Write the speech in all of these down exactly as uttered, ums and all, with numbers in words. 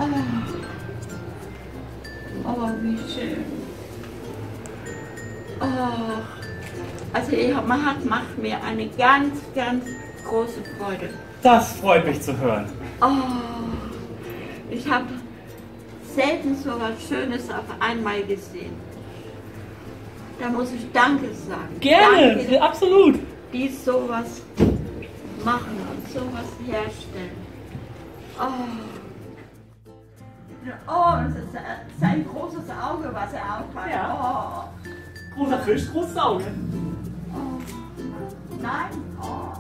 Oh, wie schön. Oh. Also ihr macht, macht mir eine ganz, ganz große Freude. Das freut mich zu hören. Oh, ich habe selten so was Schönes auf einmal gesehen. Da muss ich Danke sagen. Gerne, Danke, absolut. die sowas machen und sowas herstellen. Oh. Oh, das ist sein großes Auge, was er auch hat. Ja. Oh. Großer Fisch, großes Auge. Oh. Nein. Oh.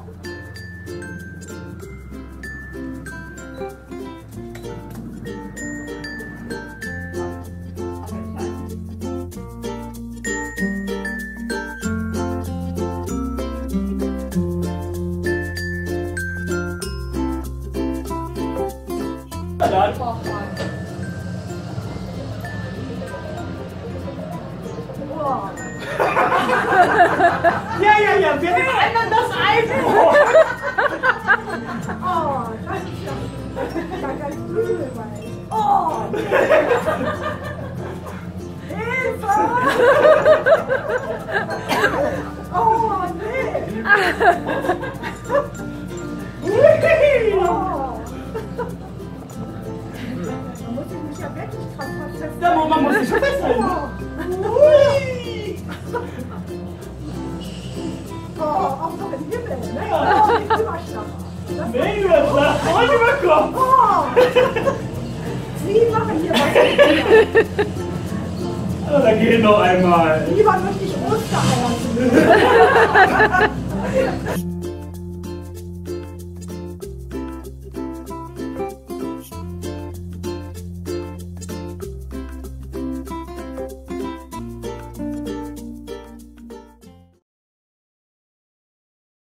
Dann. Ja, ja, ja, wir verändern das einfach. Oh, das ist ja ganz übel, weil. Oh! Hilfe! Oh, nee! Oh! Da muss ich mich ja wirklich dran festhalten. Ja, man muss sich schon festhalten. Ui! Oh, auch noch im Himmel, ne? Oh, die Überschlag. Mega, Schlaf, heute überkommen. Oh! Sie machen hier was. Also, dann gehen noch einmal. Lieber möchte ich Ostereier.